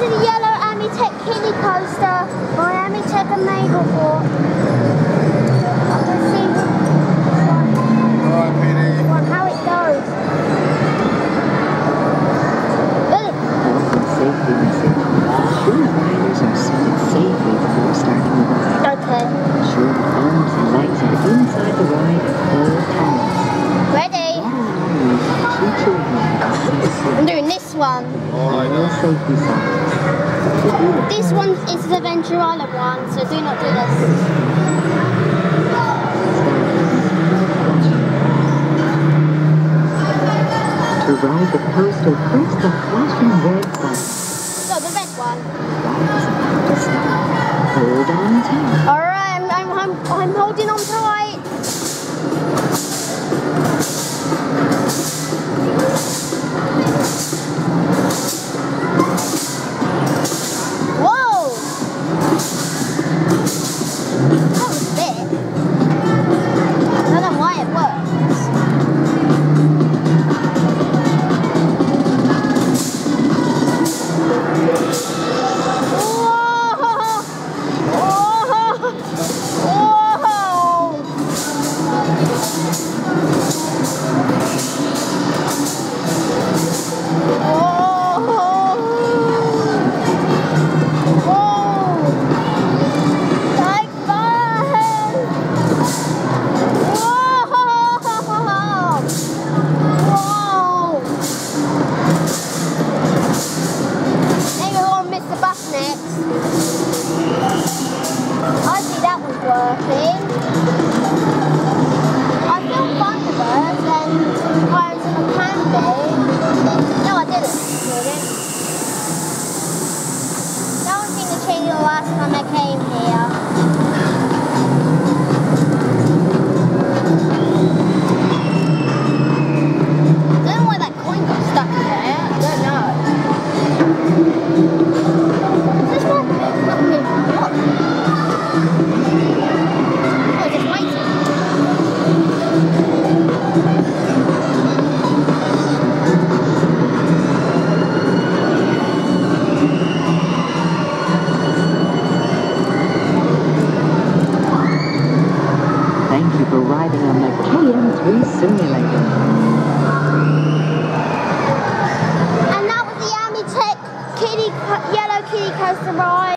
is the yellow Amitech kiddie coaster by Amitech and Mablethorpe. I can see how it goes. Safety message. Sure riders are seated safely before starting the ride. Okay. Ensure that arms and legs are inside the ride at all times. Ready? Two children. I'm doing this one. All safety signs. This one is the Venturella one, so do not do this. To ride the coaster, press the flashing red button. So the red one. Ride is about to start. Hold on tight. Alright, I'm holding on tight. Whoa! That was a bit. I don't know why it works. I see that was working. I feel Thunderbirds and Pirates of the Caribbean. No, I didn't. That was going to change the last time I came here. I don't know why that coin got stuck in there. I don't know. This one? Not moving. What? Oh, just waiting. Thank you for riding on the KM3 simulator. And that was the Amitech yellow kiddie coaster ride.